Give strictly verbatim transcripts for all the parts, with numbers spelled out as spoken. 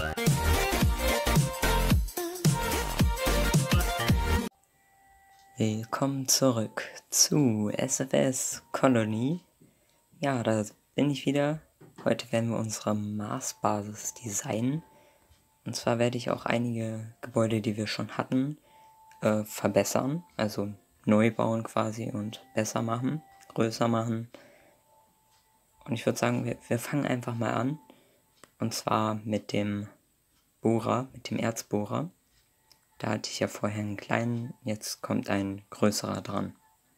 Willkommen zurück zu S F S Colony. Ja, da bin ich wieder. Heute werden wir unsere Mars-Basis designen. Und zwar werde ich auch einige Gebäude, die wir schon hatten, äh, verbessern. Also neu bauen quasi und besser machen, größer machen. Und ich würde sagen, wir, wir fangen einfach mal an. Und zwar mit dem Bohrer, mit dem Erzbohrer. Da hatte ich ja vorher einen kleinen, jetzt kommt ein größerer dran.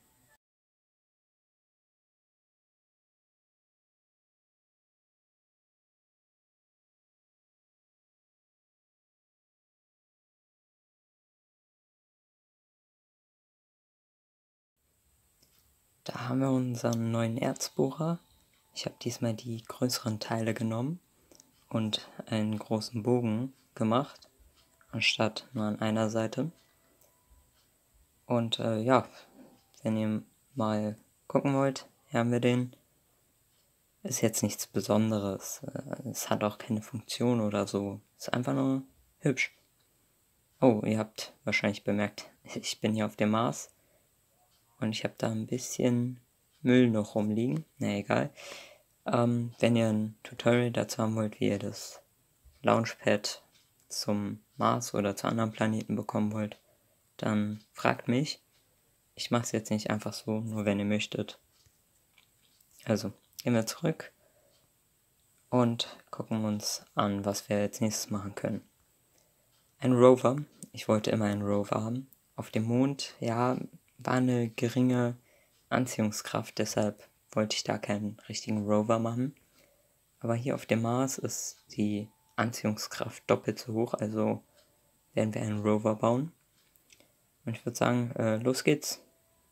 Da haben wir unseren neuen Erzbohrer. Ich habe diesmal die größeren Teile genommen und einen großen Bogen gemacht, anstatt nur an einer Seite. Und äh, ja, wenn ihr mal gucken wollt, hier haben wir den. Ist jetzt nichts Besonderes. Es hat auch keine Funktion oder so. Ist einfach nur hübsch. Oh, ihr habt wahrscheinlich bemerkt, ich bin hier auf dem Mars. Und ich habe da ein bisschen Müll noch rumliegen. Na egal. Ähm, wenn ihr ein Tutorial dazu haben wollt, wie ihr das Launchpad zum Mars oder zu anderen Planeten bekommen wollt, dann fragt mich. Ich mache es jetzt nicht einfach so, nur wenn ihr möchtet. Also, gehen wir zurück und gucken uns an, was wir als nächstes machen können. Ein Rover. Ich wollte immer einen Rover haben. Auf dem Mond, ja, war eine geringe Anziehungskraft, deshalb wollte ich da keinen richtigen Rover machen. Aber hier auf dem Mars ist die Anziehungskraft doppelt so hoch, also werden wir einen Rover bauen. Und ich würde sagen, äh, los geht's.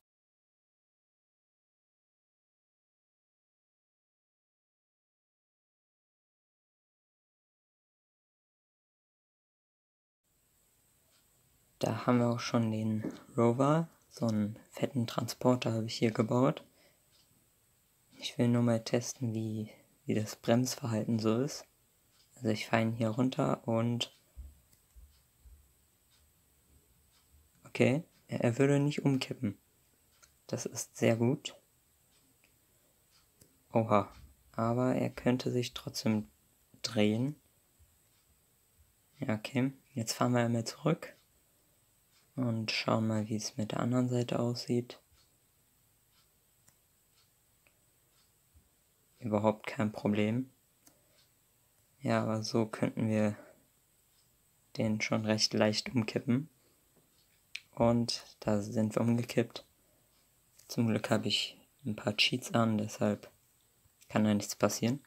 Da haben wir auch schon den Rover, so einen fetten Transporter habe ich hier gebaut. Ich will nur mal testen, wie, wie das Bremsverhalten so ist. Also ich fahre ihn hier runter und okay, er würde nicht umkippen. Das ist sehr gut. Oha, aber er könnte sich trotzdem drehen. Ja, okay, jetzt fahren wir einmal zurück und schauen mal, wie es mit der anderen Seite aussieht. Überhaupt kein Problem. Ja, aber so könnten wir den schon recht leicht umkippen. Und da sind wir umgekippt. Zum Glück habe ich ein paar Cheats an, deshalb kann da nichts passieren.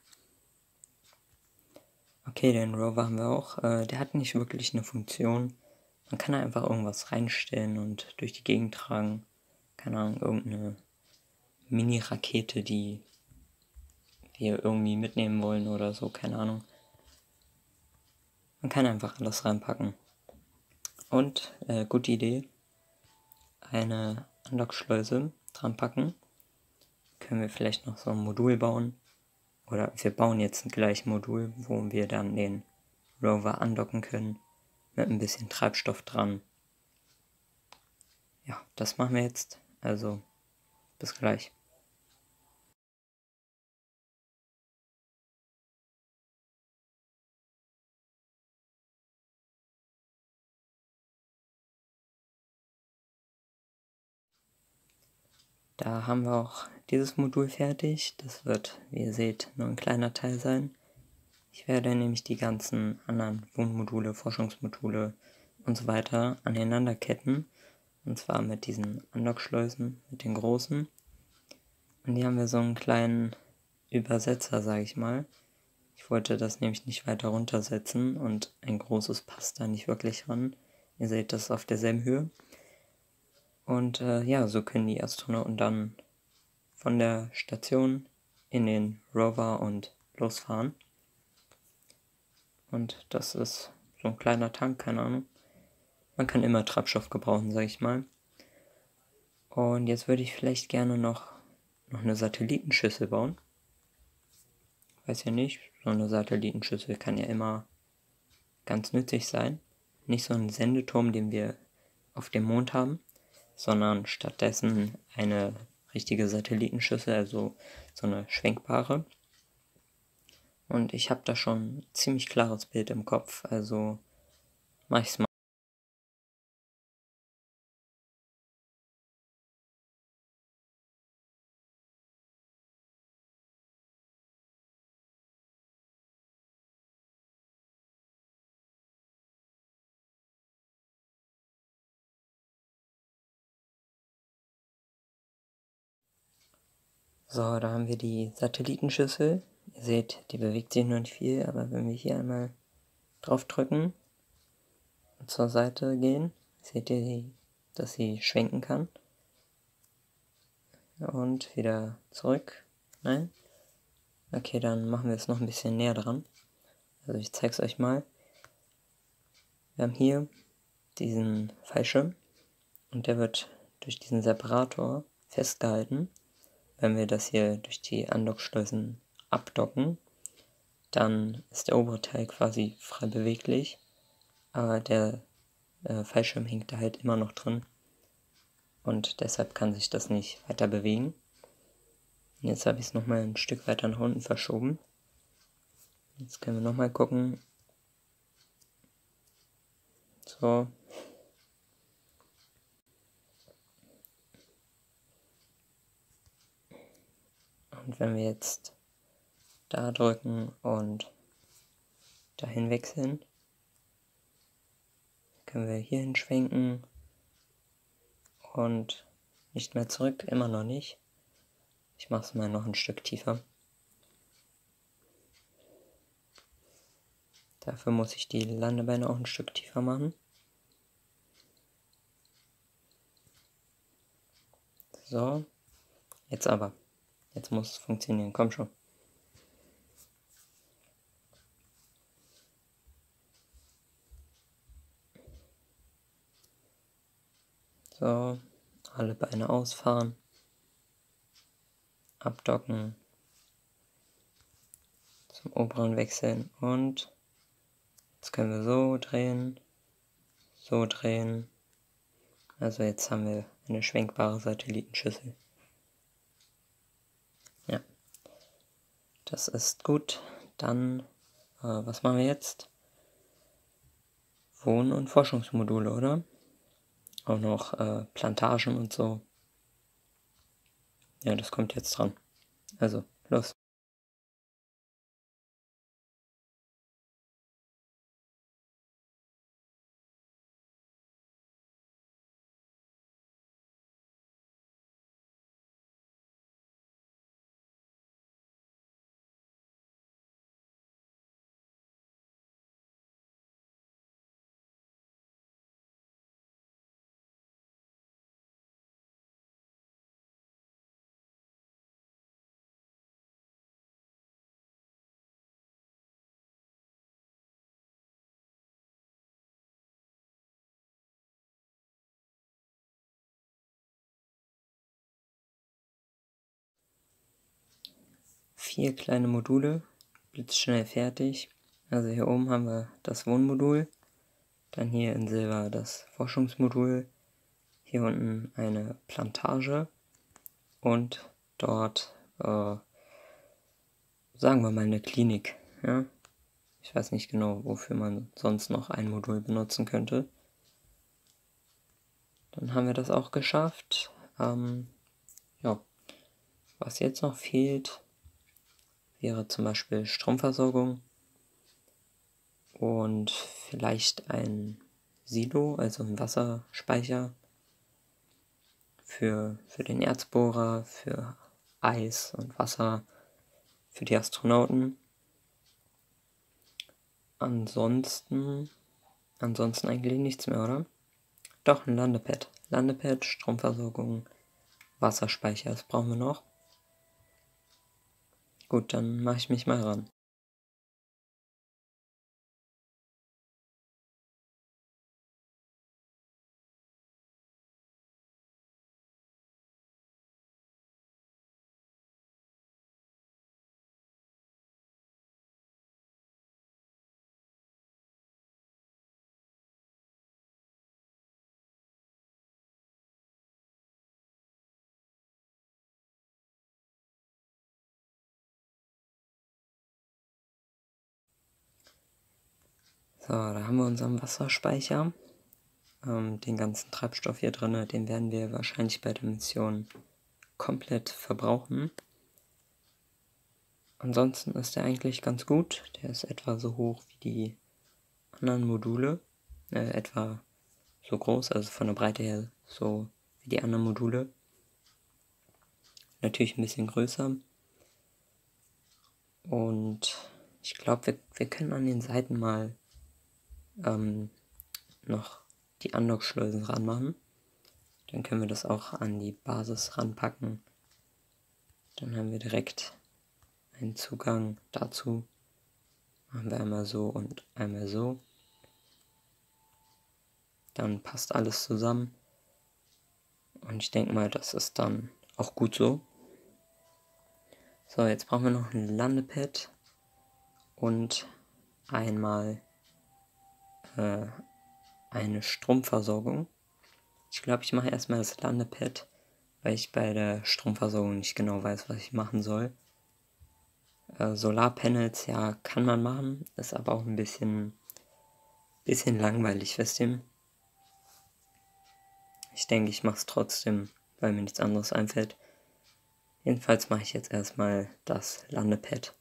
Okay, den Rover haben wir auch. Äh, der hat nicht wirklich eine Funktion. Man kann da einfach irgendwas reinstellen und durch die Gegend tragen. Keine Ahnung, irgendeine Mini-Rakete, die wir irgendwie mitnehmen wollen oder so, keine Ahnung. Man kann einfach alles reinpacken. Und, äh, gute Idee, eine Andockschleuse dran packen. Können wir vielleicht noch so ein Modul bauen. Oder wir bauen jetzt gleich ein Modul, wo wir dann den Rover andocken können. Mit ein bisschen Treibstoff dran. Ja, das machen wir jetzt. Also, bis gleich. Da haben wir auch dieses Modul fertig. Das wird, wie ihr seht, nur ein kleiner Teil sein. Ich werde nämlich die ganzen anderen Wohnmodule, Forschungsmodule und so weiter aneinander ketten. Und zwar mit diesen Andockschleusen, mit den großen. Und hier haben wir so einen kleinen Übersetzer, sage ich mal. Ich wollte das nämlich nicht weiter runtersetzen und ein großes passt da nicht wirklich ran. Ihr seht das auf derselben Höhe. Und äh, ja, so können die Astronauten dann von der Station in den Rover und losfahren. Und das ist so ein kleiner Tank, keine Ahnung. Man kann immer Treibstoff gebrauchen, sag ich mal. Und jetzt würde ich vielleicht gerne noch, noch eine Satellitenschüssel bauen. Weiß ja nicht, so eine Satellitenschüssel kann ja immer ganz nützlich sein. Nicht so ein Sendeturm, den wir auf dem Mond haben, sondern stattdessen eine richtige Satellitenschüssel, also so eine schwenkbare. Und ich habe da schon ein ziemlich klares Bild im Kopf, also mach ich's mal. So, da haben wir die Satellitenschüssel. Ihr seht, die bewegt sich noch nicht viel, aber wenn wir hier einmal drauf drücken und zur Seite gehen, seht ihr, dass sie schwenken kann. Und wieder zurück. Nein? Okay, dann machen wir es noch ein bisschen näher dran. Also ich zeige es euch mal. Wir haben hier diesen Fallschirm und der wird durch diesen Separator festgehalten. Wenn wir das hier durch die Andockschleusen abdocken, dann ist der obere Teil quasi frei beweglich, aber der äh, Fallschirm hängt da halt immer noch drin und deshalb kann sich das nicht weiter bewegen. Und jetzt habe ich es nochmal ein Stück weiter nach unten verschoben. Jetzt können wir nochmal gucken. So. Und wenn wir jetzt da drücken und dahin wechseln, können wir hier hinschwenken und nicht mehr zurück, immer noch nicht. Ich mache es mal noch ein Stück tiefer. Dafür muss ich die Landebeine auch ein Stück tiefer machen. So, jetzt aber. Jetzt muss es funktionieren, komm schon. So, alle Beine ausfahren, abdocken, zum oberen wechseln und jetzt können wir so drehen, so drehen. Also jetzt haben wir eine schwenkbare Satellitenschüssel. Ja, das ist gut. Dann, äh, was machen wir jetzt? Wohn- und Forschungsmodule, oder? Auch noch äh, Plantagen und so. Ja, das kommt jetzt dran. Also, los. Vier kleine Module, blitzschnell fertig. Also hier oben haben wir das Wohnmodul, dann hier in Silber das Forschungsmodul, hier unten eine Plantage und dort, äh, sagen wir mal, eine Klinik. Ja? Ich weiß nicht genau, wofür man sonst noch ein Modul benutzen könnte. Dann haben wir das auch geschafft. Ähm, ja, was jetzt noch fehlt, wäre zum Beispiel Stromversorgung und vielleicht ein Silo, also ein Wasserspeicher für, für den Erzbohrer, für Eis und Wasser, für die Astronauten. Ansonsten, ansonsten eigentlich nichts mehr, oder? Doch, ein Landepad. Landepad, Stromversorgung, Wasserspeicher, das brauchen wir noch. Gut, dann mache ich mich mal ran. So, da haben wir unseren Wasserspeicher. Ähm, den ganzen Treibstoff hier drin, den werden wir wahrscheinlich bei der Mission komplett verbrauchen. Ansonsten ist der eigentlich ganz gut. Der ist etwa so hoch wie die anderen Module. Äh, etwa so groß, also von der Breite her so wie die anderen Module. Natürlich ein bisschen größer. Und ich glaube, wir, wir können an den Seiten mal ähm, noch die Unlock-Schleusen ranmachen. Dann können wir das auch an die Basis ranpacken. Dann haben wir direkt einen Zugang dazu. Machen wir einmal so und einmal so. Dann passt alles zusammen. Und ich denke mal, das ist dann auch gut so. So, jetzt brauchen wir noch ein Landepad und einmal äh, eine Stromversorgung. Ich glaube, ich mache erstmal das Landepad, weil ich bei der Stromversorgung nicht genau weiß, was ich machen soll. Äh, Solarpanels, ja, kann man machen, ist aber auch ein bisschen, bisschen langweilig, wisst ihr? Ich denke, ich mache es trotzdem, weil mir nichts anderes einfällt. Jedenfalls mache ich jetzt erstmal das Landepad.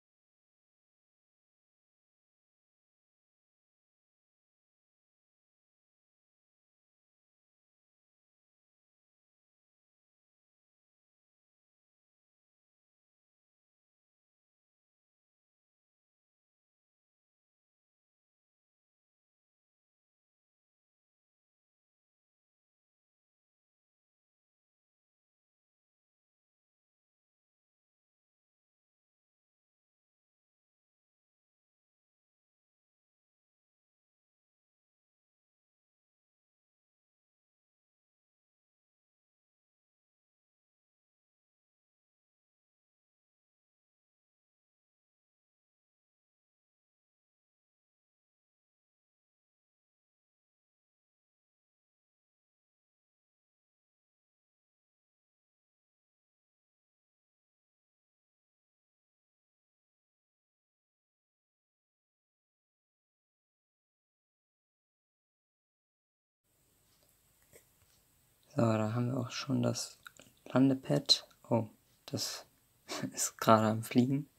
So, da haben wir auch schon das Landepad. Oh, das ist gerade am Fliegen.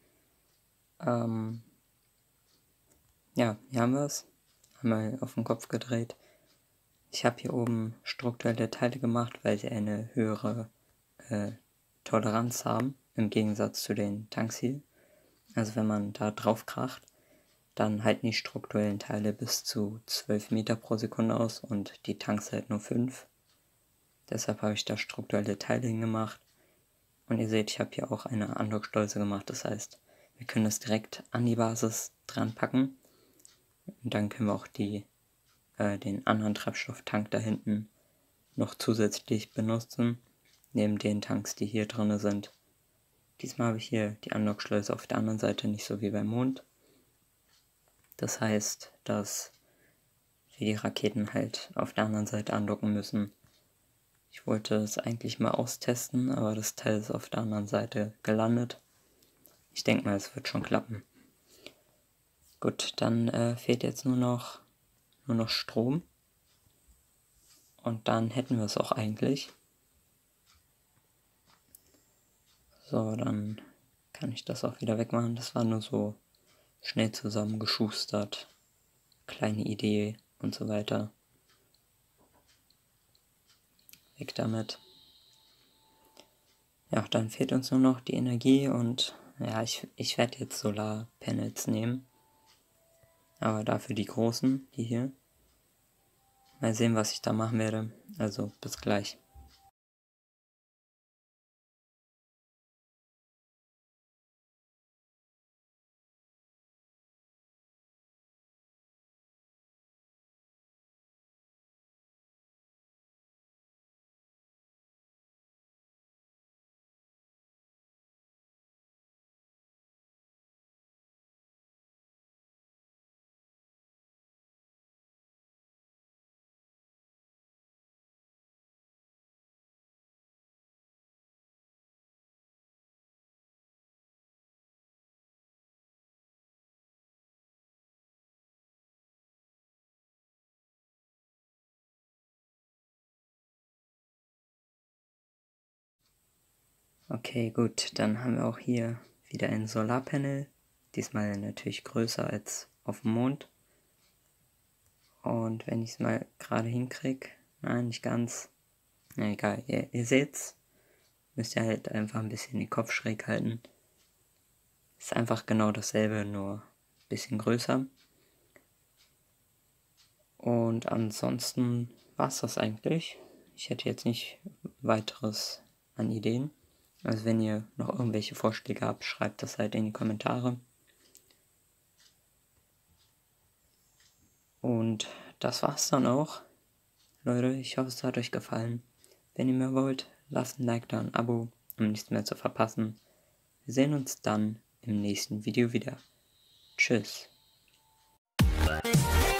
Ähm, ja, hier haben wir es. Einmal auf den Kopf gedreht. Ich habe hier oben strukturelle Teile gemacht, weil sie eine höhere äh, Toleranz haben, im Gegensatz zu den Tanks hier. Also wenn man da drauf kracht, dann halten die strukturellen Teile bis zu zwölf Meter pro Sekunde aus und die Tanks halt nur fünf. Deshalb habe ich da strukturelle Teile hingemacht. Und ihr seht, ich habe hier auch eine Unlock-Schleuse gemacht. Das heißt, wir können das direkt an die Basis dran packen. Und dann können wir auch die, äh, den anderen Treibstofftank da hinten noch zusätzlich benutzen. Neben den Tanks, die hier drin sind. Diesmal habe ich hier die Unlock-Schleuse auf der anderen Seite, nicht so wie beim Mond. Das heißt, dass wir die Raketen halt auf der anderen Seite andocken müssen. Ich wollte es eigentlich mal austesten, aber das Teil ist auf der anderen Seite gelandet. Ich denke mal, es wird schon klappen. Gut, dann äh, fehlt jetzt nur noch, nur noch Strom. Und dann hätten wir es auch eigentlich. So, dann kann ich das auch wieder wegmachen. Das war nur so schnell zusammengeschustert. Kleine Idee und so weiter. Weg damit. Ja, dann fehlt uns nur noch die Energie und ja, ich, ich werde jetzt Solarpanels nehmen. Aber dafür die großen, die hier. Mal sehen, was ich da machen werde. Also bis gleich. Okay, gut, dann haben wir auch hier wieder ein Solarpanel. Diesmal natürlich größer als auf dem Mond. Und wenn ich es mal gerade hinkriege, nein, nicht ganz. Na egal, ihr, ihr seht's. Müsst ihr halt einfach ein bisschen den Kopf schräg halten. Ist einfach genau dasselbe, nur ein bisschen größer. Und ansonsten war es das eigentlich. Ich hätte jetzt nicht weiteres an Ideen. Also wenn ihr noch irgendwelche Vorschläge habt, schreibt das halt in die Kommentare. Und das war's dann auch. Leute, ich hoffe, es hat euch gefallen. Wenn ihr mehr wollt, lasst ein Like da, ein Abo, um nichts mehr zu verpassen. Wir sehen uns dann im nächsten Video wieder. Tschüss.